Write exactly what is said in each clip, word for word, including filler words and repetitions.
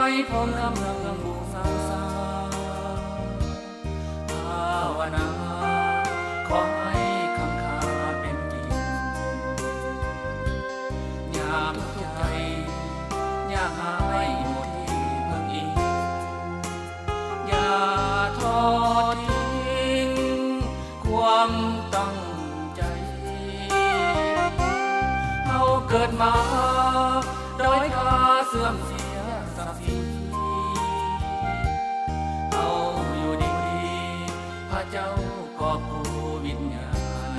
ผมกำลังบูชาภาวนาขอให้คำขาเป็นจริงยามทุกข์ใจอยากหายหมดที่พึ่งอิงอย่าทอดทิ้งความตั้งใจเราเกิดมาด้อยค่าเสื่อมเสียศักดิ์ศรีเอาอยู่ดีพระเจ้าก็ผู้วิญญาณ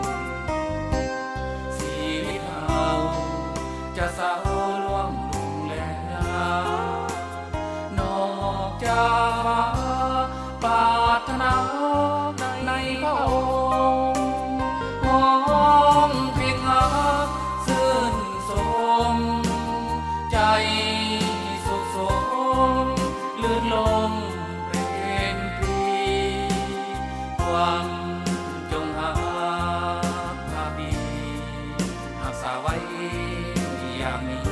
ชีวิตเราจะเศร้าล่วงลุงแล้วนอกจากมาปรารถนาในพระองค์มองเพียงหาซื่นสมใจสุขสมลื่นลมเรนปรีหวังจงหาภาพีหากสาไว้อย่างนี้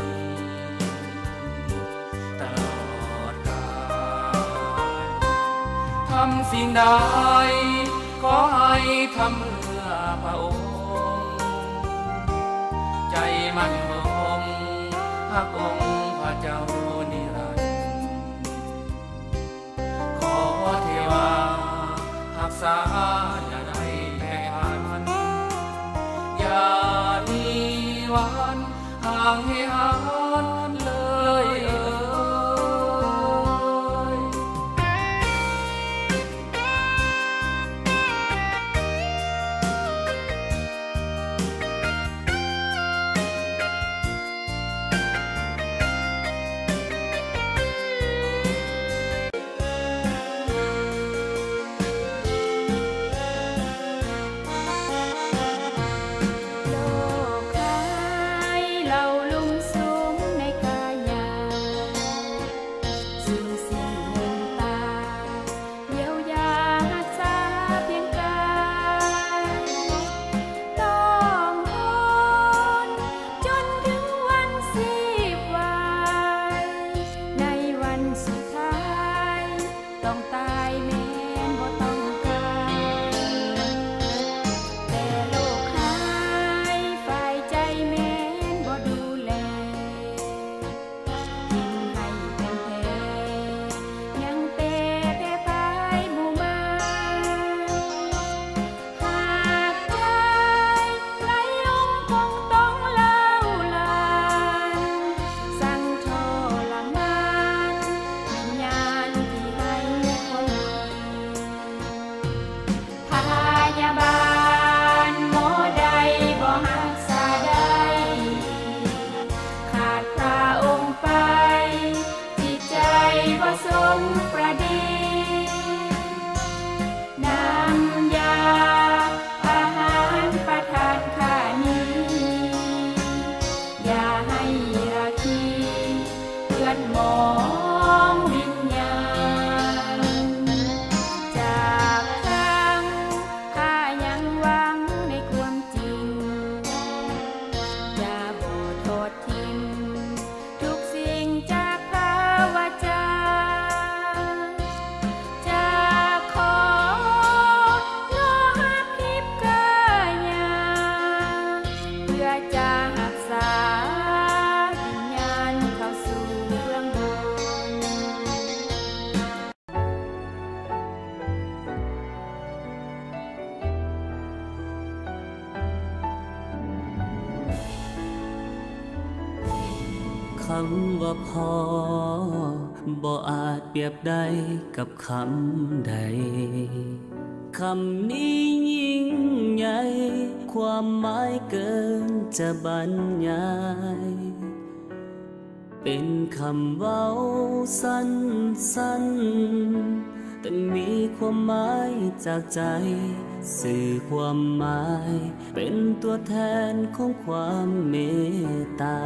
ตลอดกาลทำสิ่งใดขอให้ทำเพื่อพระองค์ใจมั่นคงหักองค์พระเจ้านิรันดร์ขอเทวารักษาอย่าได้แพ้พันอย่ามีวันห่างให้ห่างเลยเอ่ยคำว่าพอบ่อาจเปรียบได้กับคำใดคำนี้ยิ่งใหญ่ความหมายเกินจะบรรยายเป็นคำเว้าสั้นสั้นแต่มีความหมายจากใจสื่อความหมายเป็นตัวแทนของความเมตตา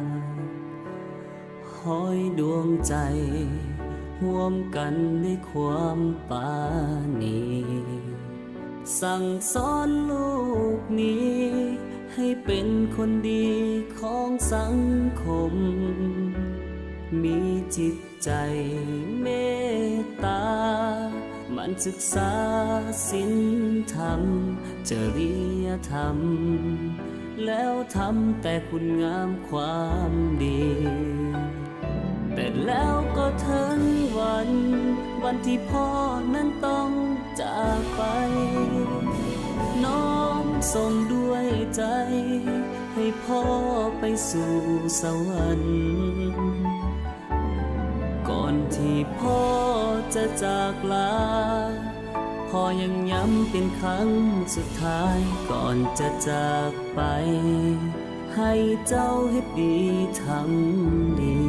ห้อยดวงใจร่วมกันในความปราณีสั่งสอนลูกนี้ให้เป็นคนดีของสังคมมีจิตใจเมตตามันศึกษาศีลธรรมจริยธรรมแล้วทำแต่คุณงามความดีแต่แล้วก็ถึงวันวันที่พ่อนั้นต้องจากไปน้อมส่งด้วยใจให้พ่อไปสู่สวรรค์ก่อนที่พ่อจะจากลาพ่อยังย้ำเป็นครั้งสุดท้ายก่อนจะจากไปให้เจ้าเฮ็ดดีทำดี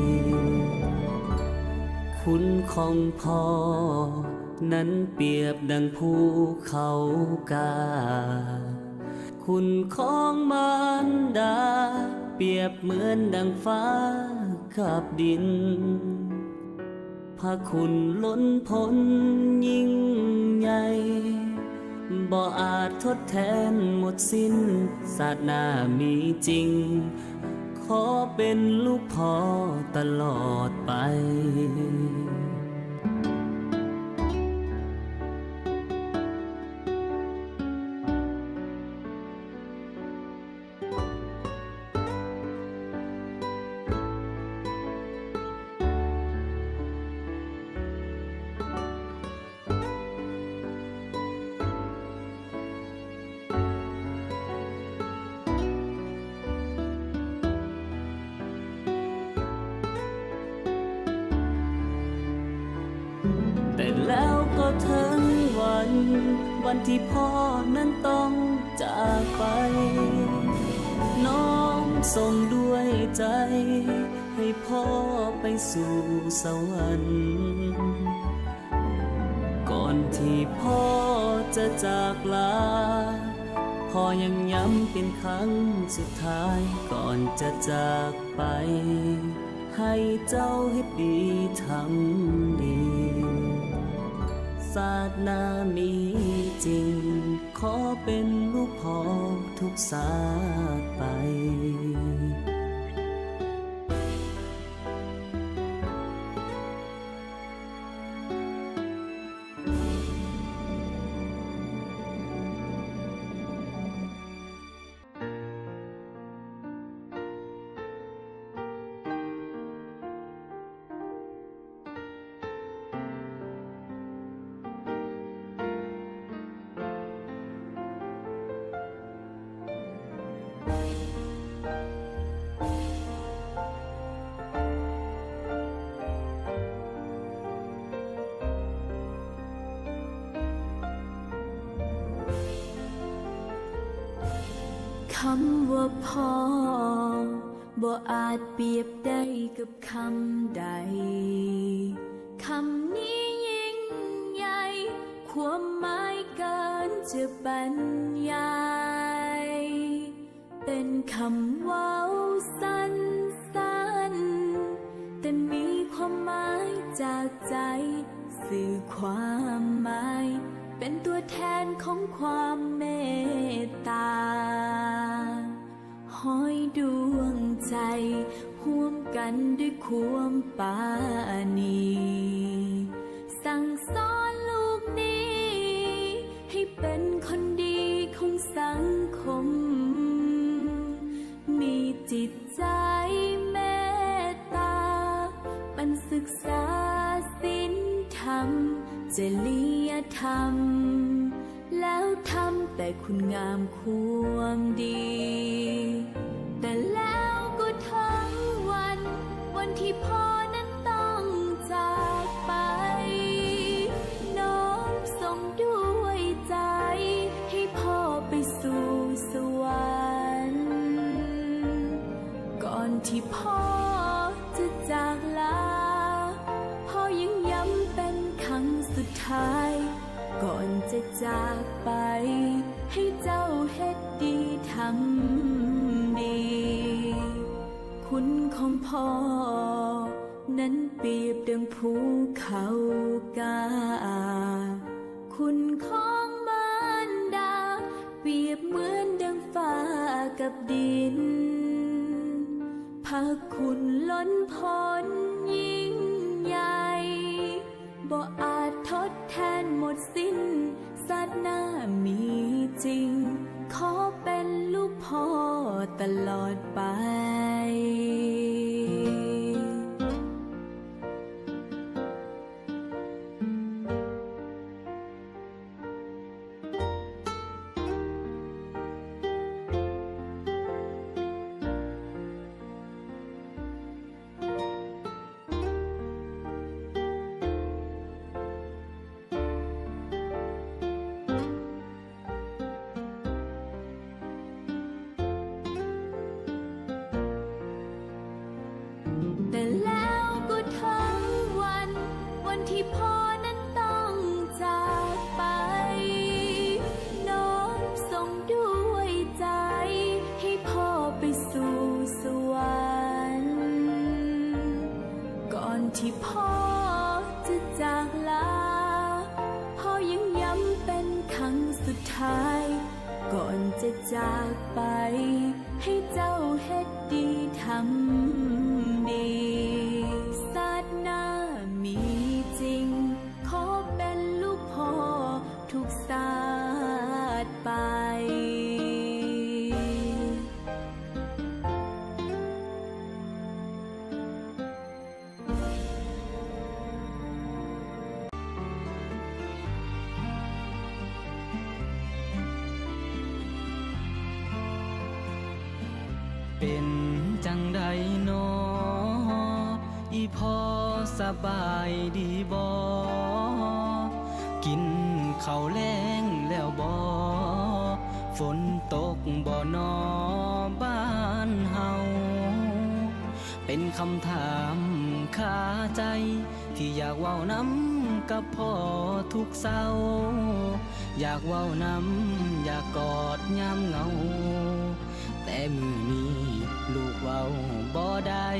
คุณของพ่อนั้นเปรียบดังภูเขากาคุณของมารดาเปรียบเหมือนดังฟ้ากับดินพระคุณล้นพ้นยิ่งใหญ่บ่อาจทดแทนหมดสิ้นศาสนามีจริงขอเป็นลูกพ่อตลอดไปแต่แล้วก็ถึงวันวันที่พ่อนั้นต้องจากไปน้อมส่งด้วยใจให้พ่อไปสู่สวรรค์ก่อนที่พ่อจะจากลาพ่อยังย้ำเป็นครั้งสุดท้ายก่อนจะจากไปให้เจ้าเฮ็ดดีทำดีศาสนามีจริงขอเป็นลูกพ่อทุกศาสไปคำว่าพ่อบ่อาจเปรียบได้กับคำใดคำนี้ยิ่งใหญ่ความหมายเกินจะบรรยายเป็นคำเว้าสั้นๆแต่มีความหมายจากใจสื่อความหมายเป็นตัวแทนของความเมตตาห้อยดวงใจห่วมกันด้วยความปราณีสั่งสอนลูกนี้ให้เป็นคนดีของสังคมมีจิตใจเมตตาปัญศึกษาศีลธรรมจริยธรรมแล้วทำแต่คุณงามความดีแต่แล้วก็ทั้งวันวันที่พ่อนั้นต้องจากไปน้อมส่งด้วยใจให้พ่อไปสู่สวรรค์ก่อนที่พ่อจะจากลาพ่อยังย้ำเป็นครั้งสุดท้ายก่อนจะจากไปให้เจ้าเฮ็ดดีทำดีคุณของพ่อนั้นเปรียบดังภูเขากาคุณของมารดาเปรียบเหมือนดังฟ้ากับดินพระคุณล้นพ้นยิ่งใหญ่บ่อาจทดแทนหมดสิ้นศาสนามีจริงขอเป็นลูกพ่อตลอดไปแต่แล้วก็ทั้งวันวันที่พ่อนั้นต้องจากไปน้อมส่งด้วยใจให้พ่อไปสู่สวรรค์ก่อนที่พ่อจะจากลาพ่อยังย้ำเป็นครั้งสุดท้ายก่อนจะจากไปให้เจ้าเฮ็ดดีทำดีศาสนามีจริงขอเป็นลูกพ่อทุกศาสไปเป็นจังใดนออีพอสบายดีบ่กินข้าวแลงแล้วบ่ฝนตกบ่นอบ้านเฮาเป็นคำถามคาใจที่อยากเว้านำกับพ่อทุกเศร้าอยากเว้านำอยากกอดยามเหงาแต่มือนี้ลูกเว้าบ่ได้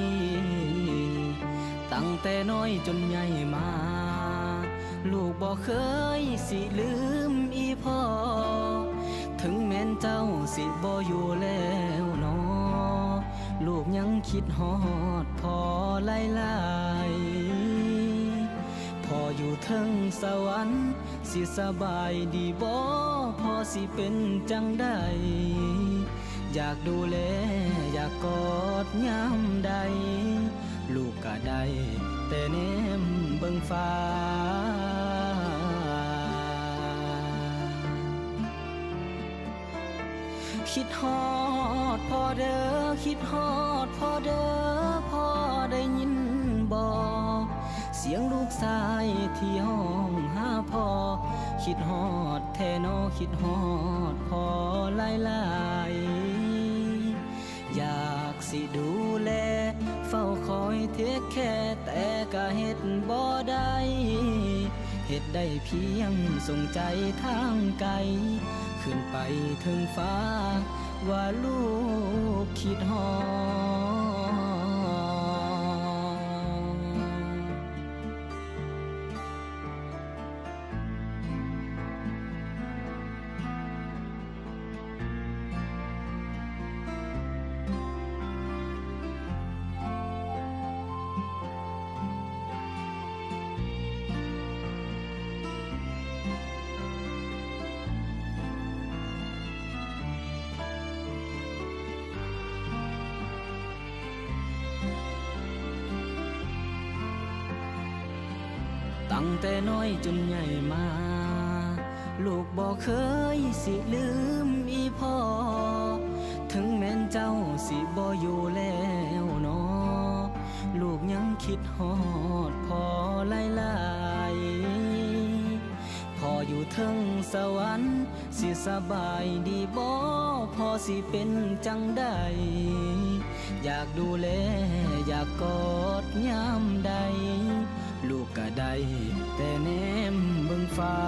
ตั้งแต่น้อยจนใหญ่มาลูกบ่เคยสิลืมอีพ่อถึงแม้นเจ้าสิบ่อยู่แล้วนอลูกยังคิดฮอดพ่อหลายๆพ่ออยู่เทิงสวรรค์สิสบายดีบ่พ่อสิเป็นจังได้อยากดูแลอยากกอดยามใดลูกก็ได้แต่แนมเบิ่งฟ้าคิดฮอดพ่อเด้อคิดฮอดพ่อเด้อพ่อได้ยินบ่เสียงลูกชายที่ห้องหาพ่อคิดฮอดแท้น้อคิดฮอดพ่อหลายๆอยากสิดูแลเฝ้าคอยเทคแค่แต่ก็เฮ็ดบ่ได้เฮ็ดได้เพียงส่งใจทางไกลขึ้นไปถึงฟ้าว่าลูกคิดฮอตั้งแต่น้อยจนใหญ่มาลูกบ่เคยสิลืมอีพ่อถึงแม้นเจ้าสิบ่อยู่แล้วนอลูกยังคิดฮอดพ่อหลายๆพ่ออยู่เทิงสวรรค์สิสบายดีบ่พ่อสิเป็นจังได้อยากดูแลอยากกอดยามใดลูกก็ได้แต่แนมเบิ่งฟ้า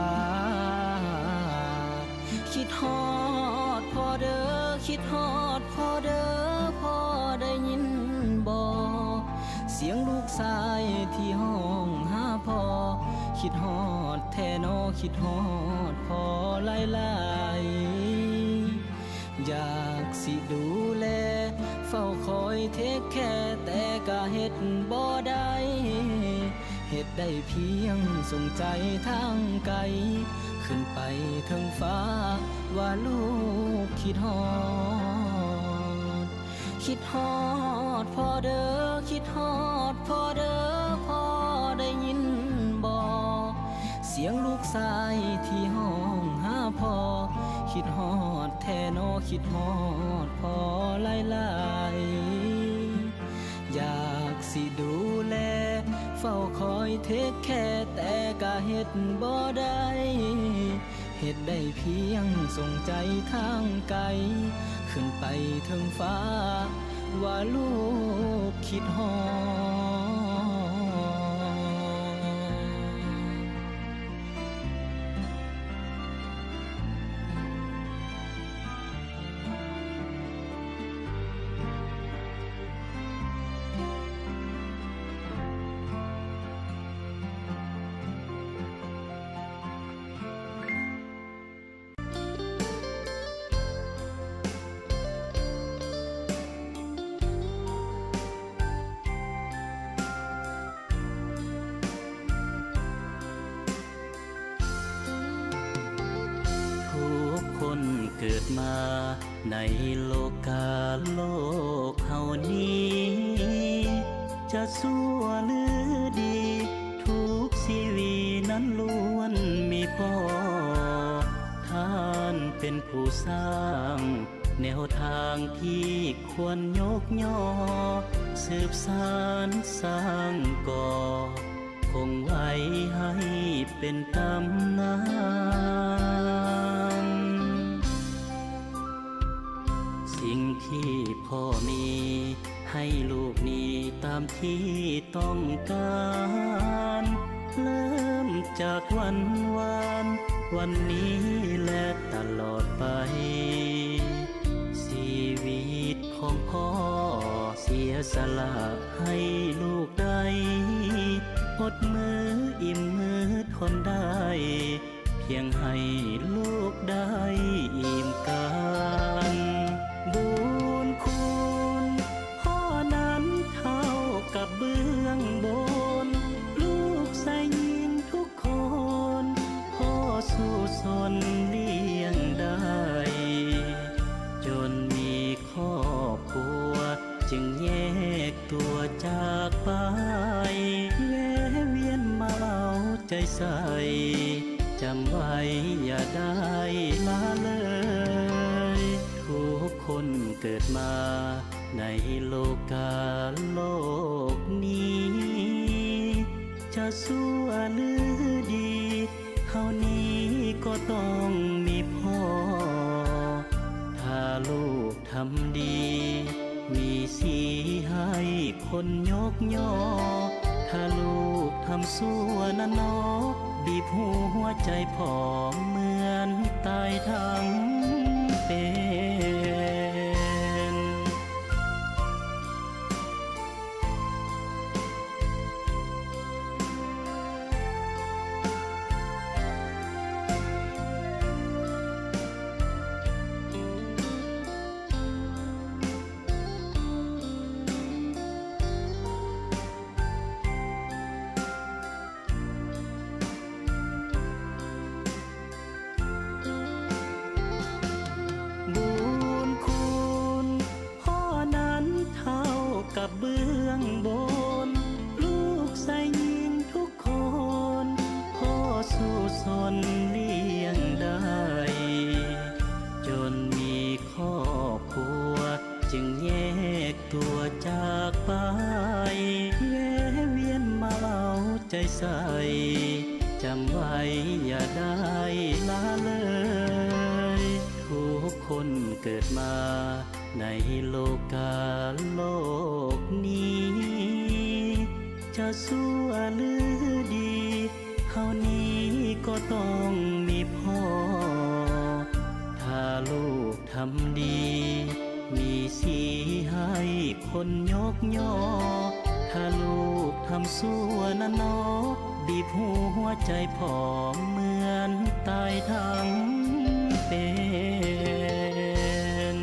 คิดฮอดพ่อเด้อคิดฮอดพ่อเด้อพ่อได้ยินบ่เสียงลูกชายที่ห้องหาพ่อคิดฮอดแท้น้อคิดฮอดพ่อหลายๆอยากสิดูแลเฝ้าคอยเทคแค่แต่ก็เฮ็ดบ่ได้เหตุได้เพียงส่งใจทางไกลขึ้นไปถึงฟ้าว่าลูกคิดฮอดคิดฮอดพอเด้อคิดฮอดพอเด้อพอได้ยินบ่เสียงลูกชายที่ห้องหาพ่อคิดฮอดแท้นอคิดฮอดพอหลายหลายอยากสิดูแลเฝ้าคอยเทคแค่แต่ก็เฮ็ดบ่ได้เฮ็ดได้เพียงส่งใจทางไกลขึ้นไปถึงฟ้าว่าลูกคิดฮอเกิดมาในโลกาโลกเฮานี้จะชั่วหรือดีทุกชีวิตนั้นล้วนมีพ่อท่านเป็นผู้สร้างแนวทางที่ควรยกย่อสืบสานสร้างก่อคงไว้ให้เป็นตำนานสิ่งที่พ่อมีให้ลูกนี้ตามที่ต้องการเริ่มจากวันวานวันนี้และตลอดไปชีวิตของพ่อเสียสละให้ลูกได้อดมืออิ่มมือทนได้เพียงให้ลูกได้อิ่มกันบุญคุณพ่อนั้นเท่ากับเบื้องบนลูกใส่ยิงทุกคนพ่อสู้สนเลี้ยงได้จนมีครอบครัวจึงแยกตัวจากไปแวะเวียนมาเอาใจใส่จำไว้อย่าได้ละเลยทุกคนเกิดมาในโลกาโลกนี้จะชั่วหรือดีเท่านี้ก็ต้องมีพ่อถ้าลูกทำดีมีสีให้คนยกย่อถ้าลูกทำชั่วนะน้อบีบหัวใจผอมเหมือนตายทั้งเป็นกับเบื้องบนลูกใส่ยิงทุกคนพ่อสู้สนเลี้ยงได้จนมีครอบครัวจึงแยกตัวจากไปแวะเวียนมาเอาใจใส่จำไว้อย่าได้ละเลยทุกคนเกิดมาในโลกาโลกนี้จะชั่วหรือดีเท่านี้ก็ต้องมีพ่อถ้าลูกทำดีมีสีให้คนยกย่อถ้าลูกทำชั่วนะน้อบีบหัวใจผอมเหมือนตายทั้งเป็น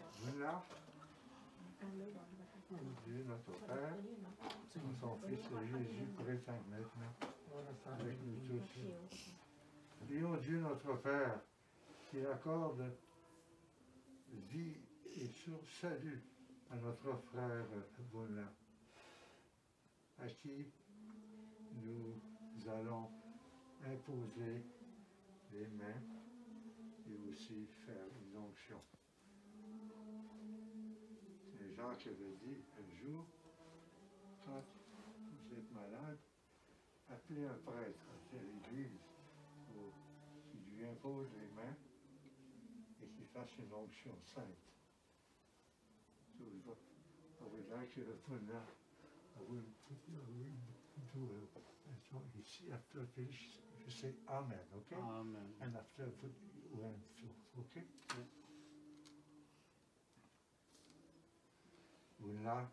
Voilà. Dieu notre Père, son Fils Jésus présent maintenant avec nous tous. Prions Dieu notre Père qui accorde vie et salut à notre frère Bouna, à qui nous allons imposer les mains et aussi faire une onction. C'est Jean qui avait dit un jour, quand vous êtes malade, appelez un prêtre à l'église pour qu'il lui impose les mains et qu'il fasse une onction sainte. So I would like you to put that, I will put, I will do a, so ici, after finish, you say Amen, okay? Amen. And after put your hand through, okay? Yeah. Voilà.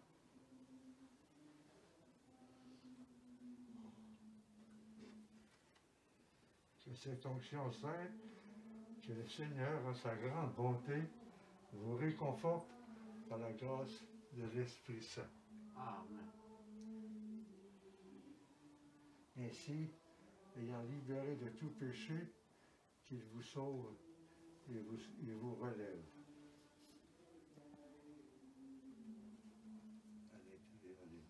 Que cette onction sainte, que le Seigneur, en sa grande bonté, vous réconforte par la grâce de l'Esprit Saint. Amen. Ainsi, ayant libéré de tout péché, qu'il vous sauve et vous, et vous relève. Allez, allez, allez.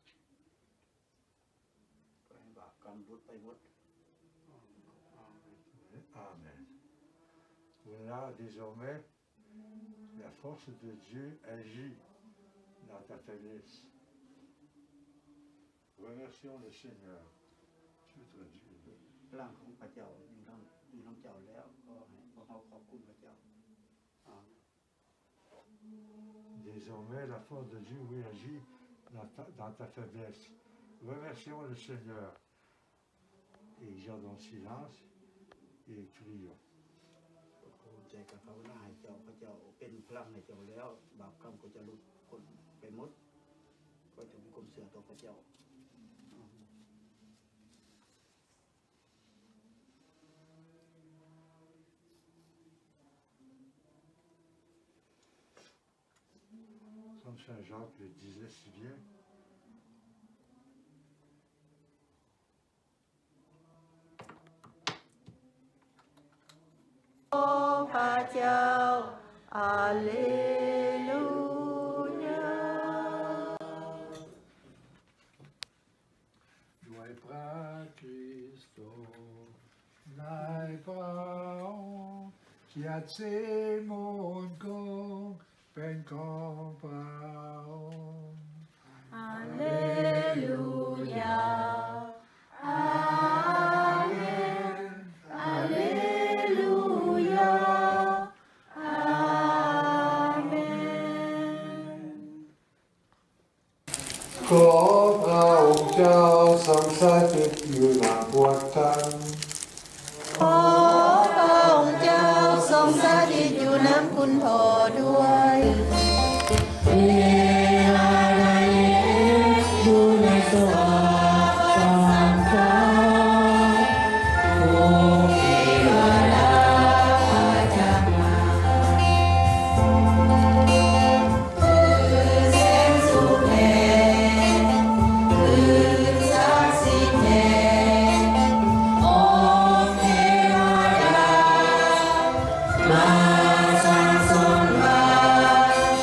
ก็ให้บาปกรรมลดไปหมด Amen. Voilà, désormais, la force de Dieu agit dans ta faiblesse. Remercions le Seigneur. Tu veux traduire? ร่างของพระเจ้าอยู่น้ำอยู่น้ำเจ้าแล้วก็ให้พวกเราขอบคุณพระเจ้า Désormais, la force de Dieu oui, agit dans ta, dans ta faiblesse. Remercions le Seigneur. Et gardons silence et crions. ภูมิใจกับเขาหน้าให้เจ้าพระเจ้าเป็นพลังให้เจ้าแล้วบาปกรรมก็จะลดพ้นไปหมดก็จะมีความเสื่อต่อพระเจ้า Comme Saint Jacques le disait si bien, Oh, Pachao, Alléluia. Joie pra Cristo, nai praon, qui a tse mon gong, pen kong praon. Alléluia. Amen. Alléluia. Amen. ขอพระองค์เจ้าทรงสถิตอยู่ณพวกท่านขอพระองค์เจ้าทรงสถิตอยู่น้ำคุณพ่อด้วยอยู่ในสวรรค์ฟ้าโอ้เทวดาจะมาคือแสงสุขแห่งคือศักดิ์สิทธิ์แห่งโอ้เทวดามาสร้างสมบัติ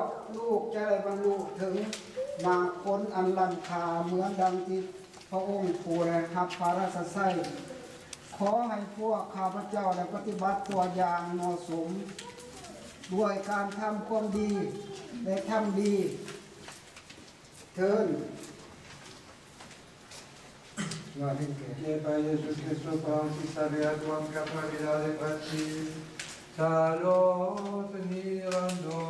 ลูกจะได้บรรลุถึงมาผลอันลันคาเหมือนดังที่พระองค์ผู้ได้รับพระราชไส้ขอให้พวกข้าพเจ้าได้ปฏิบัติตัวอย่างเหมาะสมด้วยการทำความดีและทำดีเถิด Che per Gesù Cristo pronti saria tuam capavidade patris, salot nirando.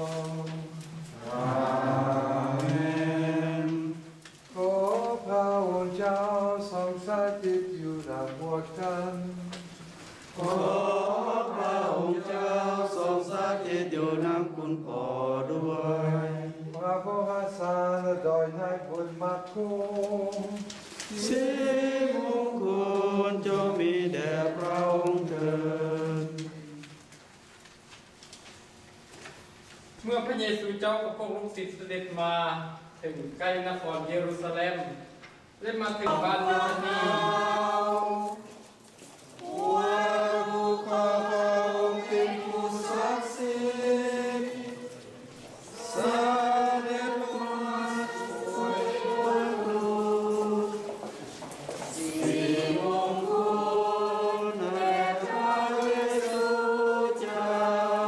Amen. Ko praun chao song satit yu la buotan. Ko praun chao song satit yu nam kun poด้วยพระโพธิสัตว์โดยให้คุณมาคุสิมงคลจงมีแด่พระองค์เถิดเมื่อพระเยซูเจ้ากับพวกลูกศิษย์เสด็จมาถึงใกล้นครเยรูซาเล็มได้มาถึงบ้านเบธานีว่าผู้ข้าพระองค์เป็นผู้ศักดิ์สิทธิ์เสด็จมาช่วยลูกสิมงคลแด่พระเยซูเจ้า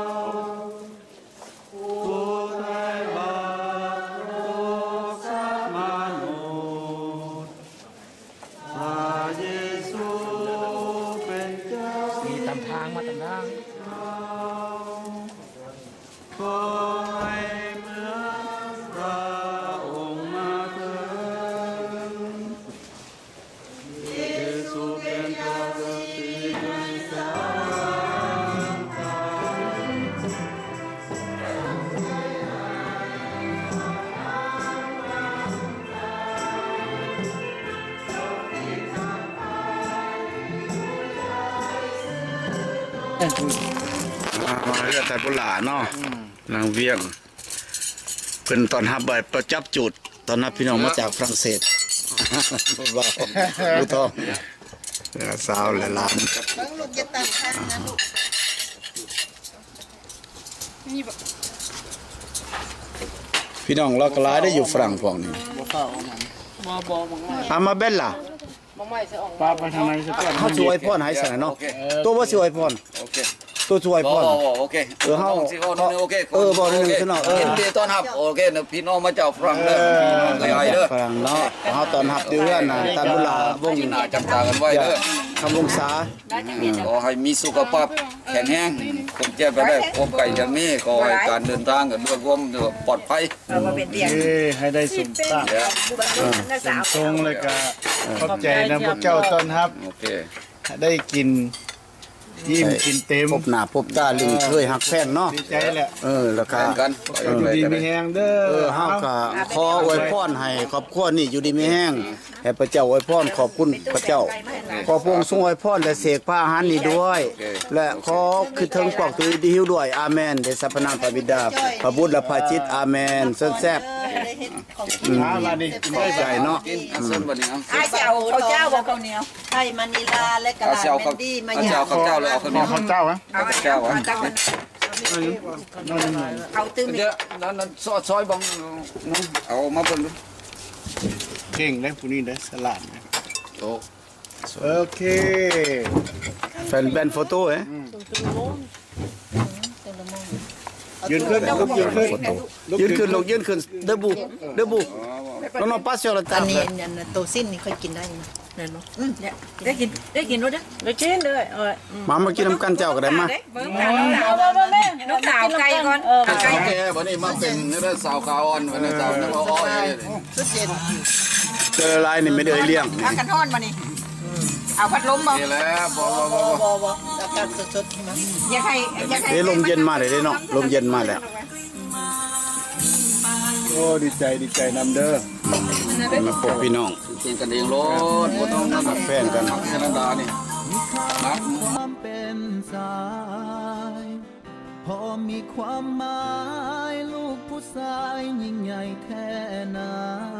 ผู้ได้บาปโลกสัตว์มนุษย์พระเยซูเป็นเจ้ามีตามทางมาตามทางขอให้เหมือนพระองค์มาเถิดเยซูเป็นพระเจ้าที่ไม่สามตายมาเรือไทยปุหลาเนาะนางเวียงเพิ่นตอนฮับใบประจับจุดตอนนับพี่น้องมาจากฝรั่งเศสบ่าวผู้ทองสาวและหลานลูกจะตั้งข้างนะลูกพี่น้องเราก็หลายได้อยู่ฝรั่งพวกนี้อามาเบลล่ะปาไปทางไหนสักคนเขาช่วยพ่อให้สนะเนาะตัวว่าช่วยพ่อตัวช่วยพ่อโอเคเออเฮาโอเคเออบ่นึงคือเนาะเออเดี๋ยวต้อนรับโอเคนะพี่น้องมาจากฝรั่งเด้อพี่น้องใหญ่เด้อฝรั่งเนาะเฮาต้อนรับเดือนน่ะตาบุลาวงหน้าจับตากันไว้เด้อคำวงศาขอให้มีสุขภาพแข็งแรงคงเจ็บไปได้พบไก่อย่างนี้ขอให้การเดินทางกันด้วยความปลอดภัยให้ได้สมตั้งสมทรงเลยก็ขอบใจนะพวกเจ้าต้อนรับได้กินยิ้มกินเต็มพบหน้าพบตาลิงเคยหักแฟนเนาะดีใจแหละเออแล้วก็อยู่ดีมีแห้งเด้อเออเฮาก็ขออวยพรให้ครอบครัวนี่อยู่ดีมีแห้งให้พระเจ้าอวยพรขอบคุณพระเจ้าขอพระองค์ทรงอวยพรและเสกพระอาหารนี้ด้วยและขอคือถึงพวกตัวดีหิวด้วยอาเมนในสัพพนามพระบิดาพระบุตรและพระจิตอาเมนแซ่บๆมามาดิขอบใจเนาะอาเจ้าข้าวเจ้าบ่ข้าวเหนียวไข่มะนิลาและกะลาเมนดี้มาหยาบข้าวเจ้าเลยเอาข้าวเหนียวข้าวเจ้าฮะข้าวเจ้าฮะเอาตื้มเดี๋ยวนั้นซอยๆบังเอามาเพิ่นดูเก่งได้ผู้นี้ได้สลัดโอโอเคแฟนแบนโฟโต้เอ๊ะยืนขึ้นลุกยืนขึ้นยืนขึ้นลุกยืนขึ้นเดบุเดบุน้องๆปัสเซียลตาอันนี้อันโตซินนี่ค่อยกินได้นะเนี่ยเนาะอืมเนี่ยได้กินได้กินรู้เด้อได้กินเลยเออมามากินน้ำกันเจ้าก็ได้มาลูกสาวไก่ก่อนไก่แก่วันนี้มาเป็นเรื่องสาวขาวอ่อนวันนี้สาวนักอ้อยสุดเย็นเจอลายนี่ไม่ได้เลี้ยงพักกันทอดมานี่เอาพัดลมบ่นี่แหละบ่บ่บ่บ่บ่อากาศสดๆนะอย่าให้อย่าให้เดี๋ยวลมเย็นมาเลยเนาะลมเย็นมาแล้วโอ้ดีใจดีใจนำเด้อมาพบพี่น้องกินกันเองโลดบ่ต้องมาแฟนกันธรรมดานี่ครับความเป็นสายพอมีความหมายลูกผู้ชายยิ่งใหญ่แท้นา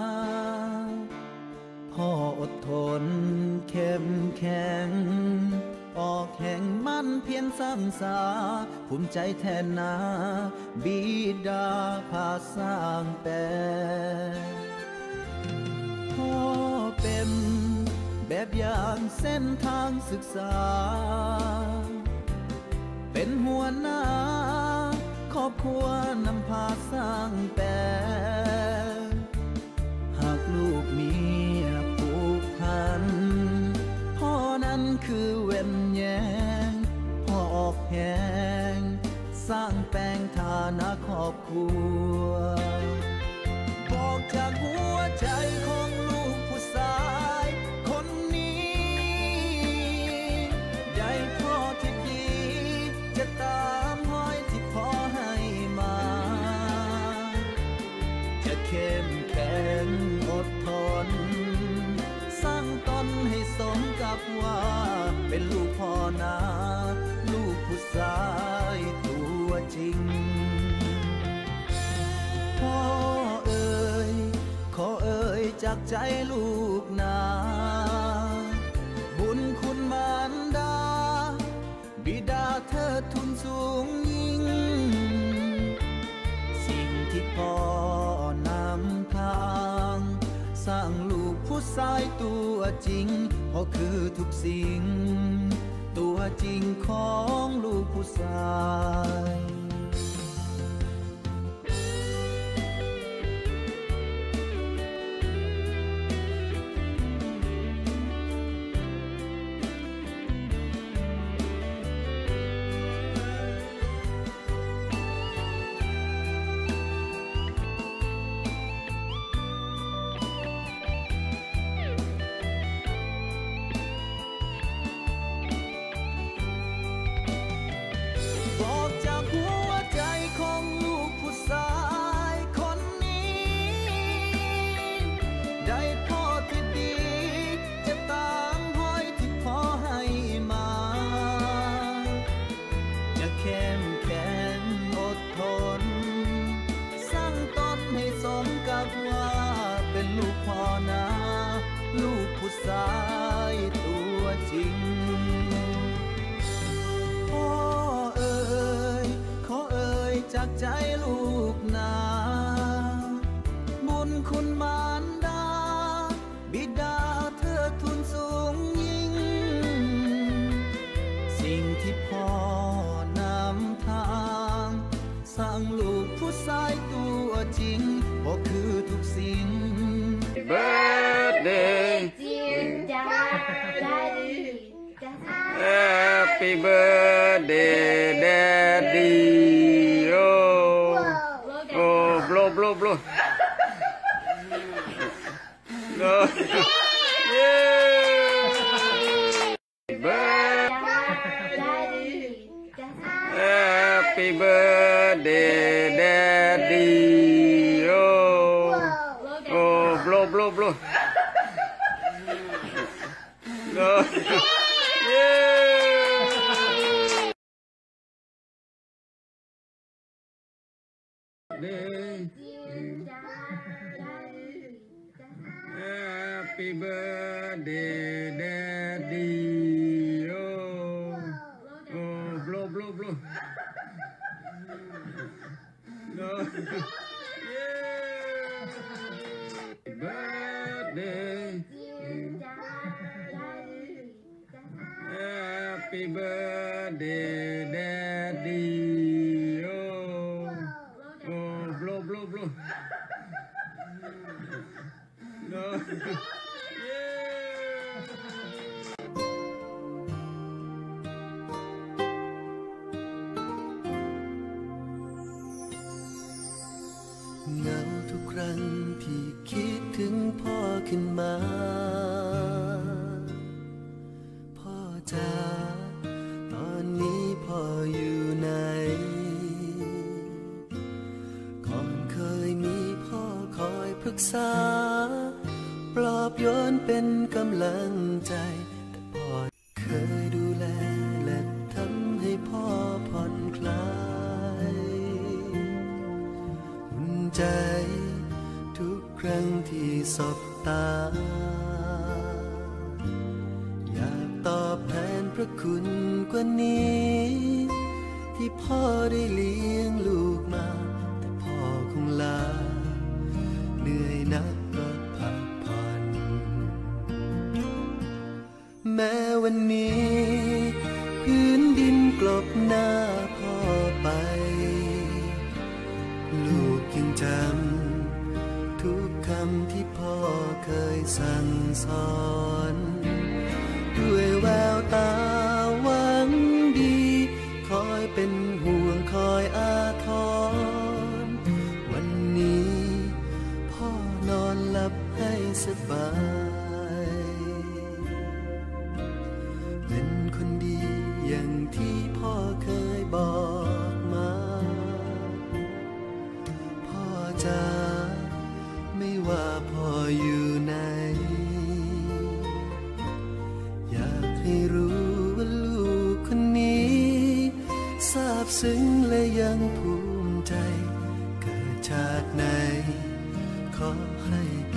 พ่ออดทนเข้มแข็งออกแห่งมันเพียรสร้างสาภูมิใจแทนนาบิดาพาสร้างแปลพ่อเป็นแบบอย่างเส้นทางศึกษาเป็นหัวหน้าครอบครัวนำพาสร้างแปลหากลูกมีผูกพันพ่อนั้นคือเว้นแยงพ่อออกแหงสร้างแปลงฐานะครอบครัวบอกจากหัวใจของลูกผู้ชายคนนี้ได้พ่อที่ดีจะตามห้อยที่พ่อให้มาจะเข้มแข็งอดทนสร้างตนให้สมกับว่าเป็นลูกพ่อนาลูกผู้ชายตัวจริงพ่อเอ๋ยขอเอ๋ยจากใจลูกนาบุญคุณมารดาบิดาเธอทุนสูงยิ่งสิ่งที่พ่อนำทางสร้างลูกผู้ชายตัวจริงพ่อคือทุกสิ่งตัวจริงของลูกผู้ชายบอกจากหัวใจของลูกผู้ชายคนนี้ได้พ่อที่ดีจะตามห้อยที่พ่อให้มาจะเข้มแข็งอดทนสร้างตนให้สมกับว่าเป็นลูกพ่อนาลูกผู้ชายตัวจริงพ่อเอ๋ยขอเอ๋ยจากใจลูกนาบุญคุณมารดาบิดาเธอทุนสูงยิ่งสิ่งที่พ่อนำทางสร้างลูกผู้ชายตัวจริงพ่อคือทุกสิ่ง Birthday Dear Daddy Happy birthday Daddy Oh Oh blow blow blow No Yeah Happy birthday Daddy Oh Oh blow blow blow No Happy birthday Daddy Oh Oh blow blow blow No Birthday Happy birthday Daddy Oh Oh blow blow blow No เหงาทุกครั้งที่คิดถึงพ่อขึ้นมาพ่อจ๋าตอนนี้พ่ออยู่ไหนก่อนเคยมีพ่อคอยปรึกษาปลอบโยนเป็นกำลังใจแต่พ่อเคยดูแลและทำให้พ่อผ่อนคลายอุ่นใจทุกครั้งที่สบตาอยากตอบแทนพระคุณกว่านี้ที่พ่อได้เลี้ยงลูกมาแต่พ่อคงลาเหนื่อยนักก็พักผ่อนแม้วันนี้พื้นดินกลบหน้าพ่อไปลูกยังจำทุกคำที่พ่อเคยสั่งสอนด้วยแววตาหวังดีคอยเป็นห่วงคอยอาทรวันนี้พ่อนอนหลับให้สบายเป็นคนดีอย่างที่พ่อเคยบอกมาพ่อจ๋าไม่ว่าพ่ออยู่ไหนอยากให้รู้ว่าลูกคนนี้ซาบซึ้งและยังภูมิใจเกิดชาติไหนขอให้เป็น